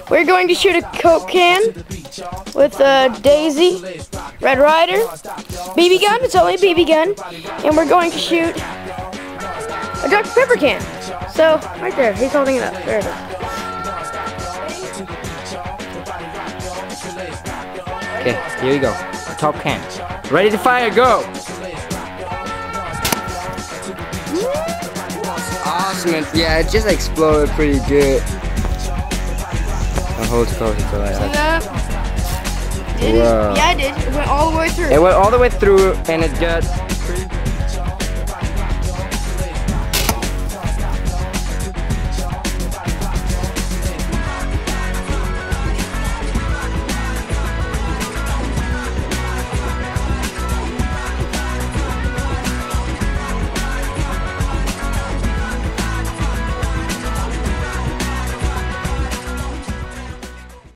We're going to shoot a Coke can with Daisy, RedRyder, BB gun. It's only a BB gun, and we're going to shoot a Dr. Pepper can. So right there, he's holding it up. There it is. Okay, here we go. Top can. Ready to fire, go! Awesome. Yeah, it just exploded pretty good. I'll hold it close until I See that? Yeah, I did. It went all the way through. It went all the way through and it got